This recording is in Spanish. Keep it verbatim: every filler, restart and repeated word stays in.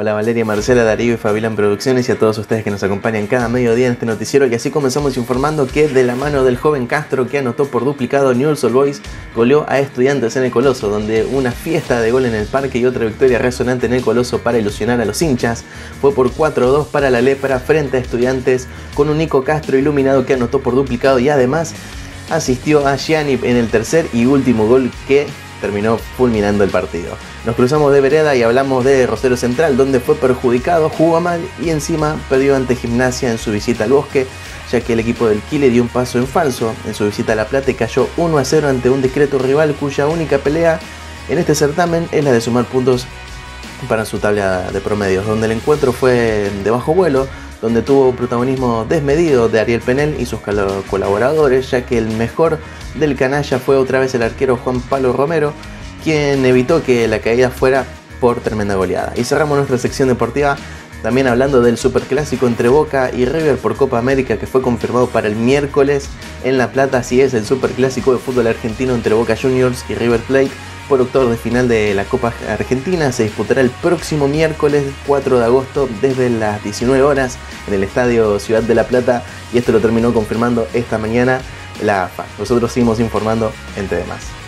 Hola Valeria, Marcela, Darío y Fabián Producciones y a todos ustedes que nos acompañan cada mediodía en este noticiero. Y así comenzamos informando que de la mano del joven Castro, que anotó por duplicado, Newell's Old Boys goleó a Estudiantes en el Coloso, donde una fiesta de gol en el parque y otra victoria resonante en el Coloso para ilusionar a los hinchas fue por cuatro a dos para la Lepra frente a Estudiantes, con un Nico Castro iluminado que anotó por duplicado y además asistió a Gianni en el tercer y último gol que terminó fulminando el partido. Nos cruzamos de vereda y hablamos de Rosario Central, donde fue perjudicado, jugó mal y encima perdió ante Gimnasia en su visita al Bosque, ya que el equipo del Quile dio un paso en falso en su visita a La Plata y cayó uno a cero ante un discreto rival cuya única pelea en este certamen es la de sumar puntos para su tabla de promedios, donde el encuentro fue de bajo vuelo, donde tuvo protagonismo desmedido de Ariel Penel y sus colaboradores, ya que el mejor del canalla fue otra vez el arquero Juan Pablo Romero, quien evitó que la caída fuera por tremenda goleada. Y cerramos nuestra sección deportiva también hablando del superclásico entre Boca y River por Copa América, que fue confirmado para el miércoles en La Plata. Así es, el superclásico de fútbol argentino entre Boca Juniors y River Plate por octavos de final de la Copa Argentina se disputará el próximo miércoles cuatro de agosto desde las diecinueve horas en el Estadio Ciudad de La Plata, y esto lo terminó confirmando esta mañana la A F A. Nosotros seguimos informando en T V más.